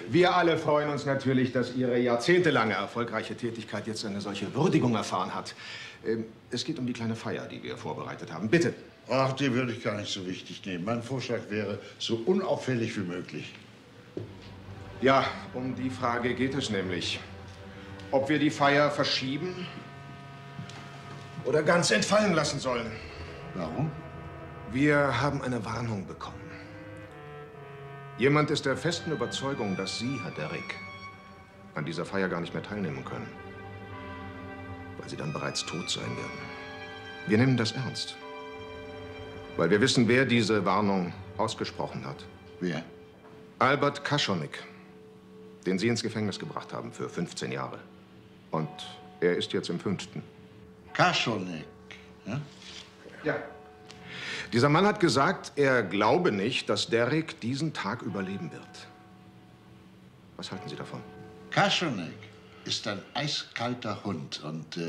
Wir alle freuen uns natürlich, dass Ihre jahrzehntelange erfolgreiche Tätigkeit jetzt eine solche Würdigung erfahren hat. Es geht um die kleine Feier, die wir vorbereitet haben. Bitte. Ach, die würde ich gar nicht so wichtig nehmen. Mein Vorschlag wäre, so unauffällig wie möglich. Ja, um die Frage geht es nämlich. Ob wir die Feier verschieben oder ganz entfallen lassen sollen. Warum? Wir haben eine Warnung bekommen. Jemand ist der festen Überzeugung, dass Sie, Herr Derrick, an dieser Feier gar nicht mehr teilnehmen können. Weil Sie dann bereits tot sein werden. Wir nehmen das ernst. Weil wir wissen, wer diese Warnung ausgesprochen hat. Wer? Albert Kaschonek, den Sie ins Gefängnis gebracht haben für 15 Jahre. Und er ist jetzt im 5. Kaschonek, ja? Ja. Dieser Mann hat gesagt, er glaube nicht, dass Derrick diesen Tag überleben wird. Was halten Sie davon? Kaschonek ist ein eiskalter Hund und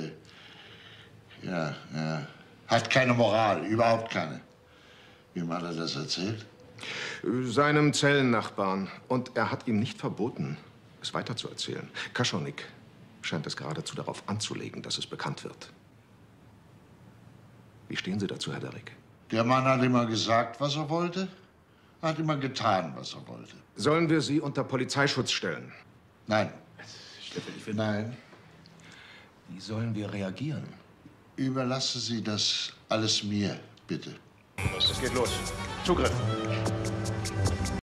hat keine Moral, überhaupt keine. Wem hat er das erzählt? Seinem Zellennachbarn. Und er hat ihm nicht verboten, es weiterzuerzählen. Kaschonek scheint es geradezu darauf anzulegen, dass es bekannt wird. Wie stehen Sie dazu, Herr Derrick? Der Mann hat immer gesagt, was er wollte, hat immer getan, was er wollte. Sollen wir Sie unter Polizeischutz stellen? Nein. Steffen, ich will... Nein. Wie sollen wir reagieren? Überlassen Sie das alles mir, bitte. Es geht los. Zugriff.